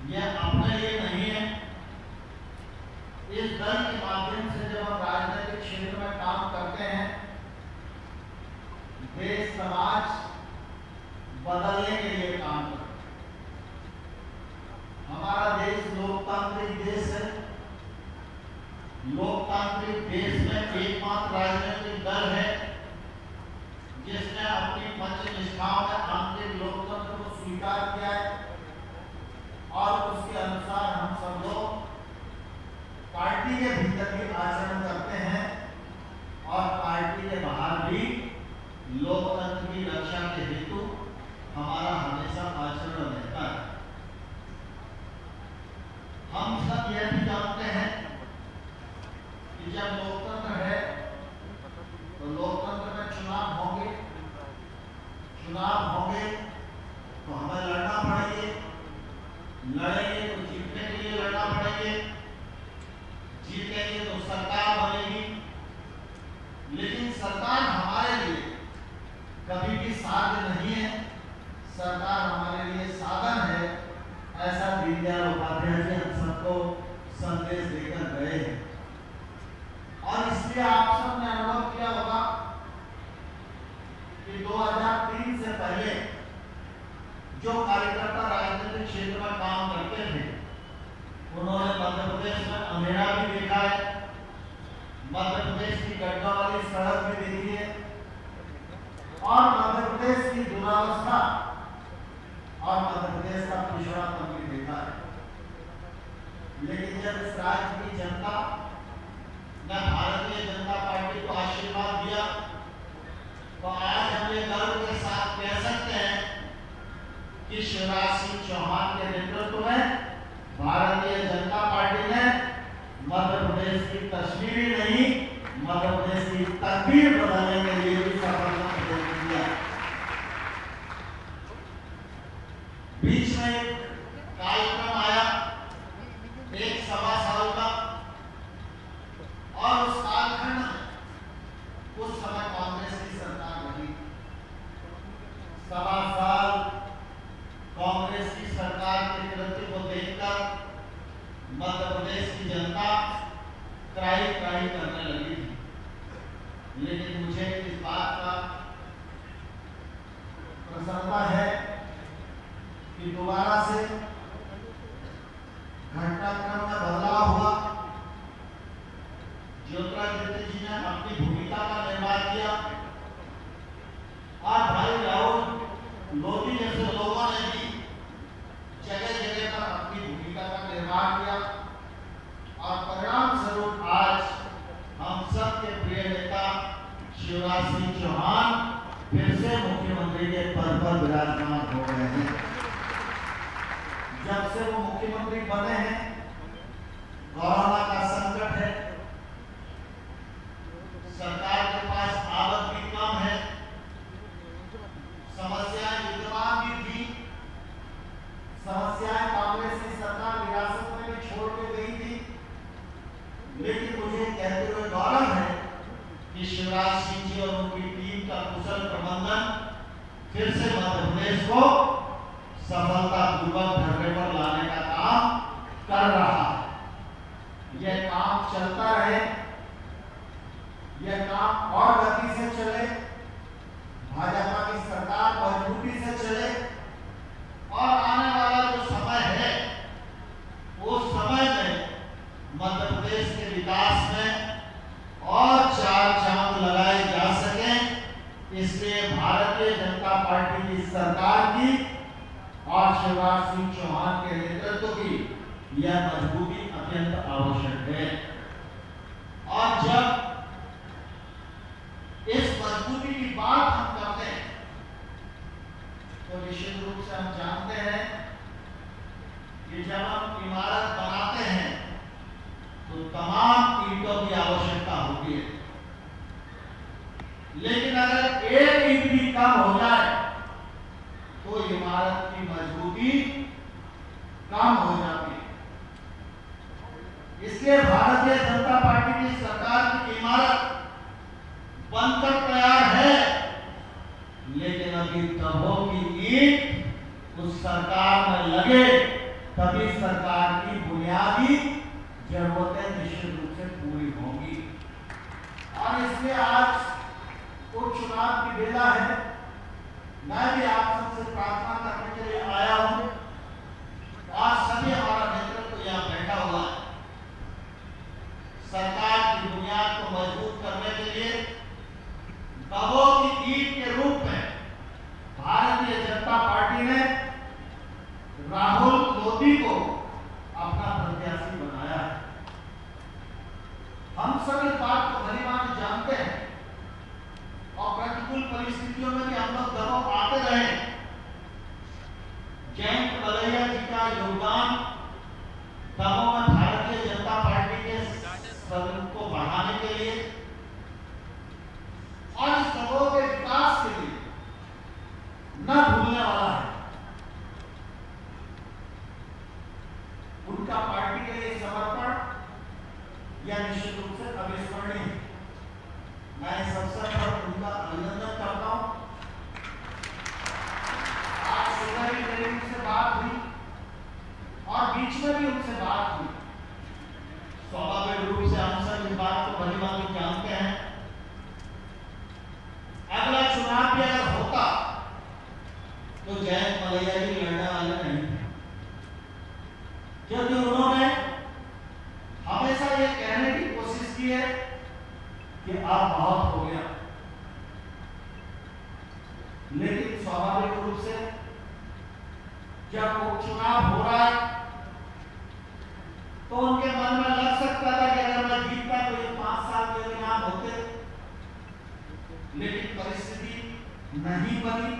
यह अपने लिए नहीं है। इस दल के माध्यम से जब हम राजनीतिक क्षेत्र में काम करते हैं, देश समाज बदलने के लिए काम करते हैं। हमारा देश लोकतांत्रिक देश है। लोकतांत्रिक देश में एकमात्र राजनीतिक दल है जिसने अपनी पंचनिष्ठाओं में आंतरिक लोकतंत्र को स्वीकार किया है और उसके अनुसार हम सब लोग पार्टी के भीतर भी आचरण करते हैं और पार्टी के बाहर भी लोकतंत्र की रक्षा के हेतु हमारा हमेशा आचरण रहता है। हम सब यह भी जानते हैं कि जब लोकतंत्र है तो लोकतंत्र में चुनाव होंगे तो हमें लड़ना पड़ेंगे, लड़ेंगे तो जीतने के लिए लड़ना पड़ेंगे, जीतेंगे तो सरकार बनेगी। लेकिन सरकार हमारे लिए कभी भी साध्य नहीं है, सरकार हमारे लिए साधन है। ऐसा दीनदयाल उपाध्याय जी हम सबको संदेश देकर गए हैं और इसलिए आप सबने अनुभव किया होगा कि 2003 से पहले जो कार्यकर्ता राजनीतिक क्षेत्र में काम करते थे उन्होंने मध्य प्रदेश में अंधेरा भी देखा है, मध्य प्रदेश की गड्ढा वाली सड़क भी देखी है और मध्य प्रदेश की दुरावस्था और मध्य प्रदेश का पिछड़ापन भी देखा है। लेकिन जब इस राज्य की जनता ने भारतीय जनता पार्टी को आशीर्वाद दिया तो आज हम ये गर्व के साथ कह सकते हैं कि शिवराज सिंह चौहान के नेतृत्व में भारतीय जनता पार्टी ने मध्य प्रदेश की तस्वीर ही नहीं, मध्य प्रदेश की तकदीर बदलने के लिए भी सफलता प्रदर्शित किया। बीच में एक कार्यक्रम आया, एक सवा साल का, और उस कालखंड में उस समय कांग्रेस की सरकार बनी। सवा साल कांग्रेस की सरकार के कृत्य को देखकर मध्य प्रदेश की जनता त्राही त्राही करने लगी थी। लेकिन मुझे इस बात का प्रसन्नता है कि दोबारा से घटनाक्रम में बदलाव हुआ। ज्योतिरादित्य जी ने अपनी भूमिका का निर्वाह किया और भाई राहुल लोधी जैसे लोगों ने भी जगह जगह पर अपनी भूमिका का निर्वाह किया और परिणाम स्वरूप आज हम सब के प्रिय नेता शिवराज सिंह चौहान फिर से मुख्यमंत्री के पद पर विराजमान हो गए हैं। जब से वो मुख्यमंत्री बने हैं, कोरोना का संकट है, सरकार के पास आवक भी कम है, समस्याएं विद्यमान भी थी, समस्याएं कांग्रेस की सरकार विरासत में भी छोड़ के गई थी। लेकिन मुझे कहते हुए गौरव है कि शिवराज सिंह जी और उनकी टीम का कुशल प्रबंधन फिर से मध्य प्रदेश को सफलतापूर्वक धरने पर लाने का काम कर रहा है। यह काम चलता रहे, यह काम और गति से चले, भाजपा की सरकार मजबूती से चले और आने वाला जो समय है उस समय में मध्य प्रदेश के विकास में और चार चांद लगाए जा सकें। इसलिए भारतीय जनता पार्टी की सरकार की और शिवराज सिंह चौहान के नेतृत्व की यह मजबूती अत्यंत आवश्यक है। और जब इस मजबूती की बात हम करते हैं तो निश्चित रूप से हम जानते हैं कि जब हम इमारत बनाते हैं तो तमाम ईंटों की आवश्यकता होती है। लेकिन अगर एक ईंट भी कम हो जाए तो इमारत की मजबूती कम हो जाती है। इसलिए भारतीय जनता पार्टी की सरकार की इमारत बनकर तैयार है, लेकिन अभी तबों की ईंट उस सरकार में लगे तभी सरकार की बुनियादी जरूरतें निश्चित रूप से पूरी होंगी। और इसलिए आज उपचुनाव की बेला है। मैं भी आप सबसे प्रार्थना करने के लिए आया हूं। आज सभी हमारा नेतृत्व यहाँ बैठा हुआ है। सरकार की बुनियाद को मजबूत करने के लिए दबों की ईंट के रूप में भारतीय जनता पार्टी ने राहुल मोदी को अपना प्रत्याशी बनाया है। हम सब इस बात को भलीभांति जानते हैं और प्रतिकूल परिस्थितियों में भी हम लोग दबाव आते रहे। जयंत मलैया जी का योगदान दमोह में भारतीय जनता पार्टी के सदन को बढ़ाने के लिए और इस दमोह के विकास के लिए न भूलने वाला है। उनका पार्टी के लिए समर्पण यह निश्चित रूप से अविस्मरणीय है। मैं इस अवसर पर उनका अभिनंदन करता हूं। आज सुबह भी मेरी उनसे बात हुई और बीच में भी उनसे बात हुई। स्वाभाविक रूप से हम सब इस बात को भलीभांति जानते हैं। अगला चुनाव भी अगर होता तो जयंत मलैया जी लड़ने वाले नहीं थे, क्योंकि उन्होंने हमेशा ये कहने की कोशिश की है कि अब बहुत हो गया। लेकिन स्वाभाविक रूप से जब उपचुनाव हो रहा है तो उनके मन में लग सकता था कि अगर मैं जीतता तो ये 5 साल के इनाम होते, लेकिन परिस्थिति नहीं बनी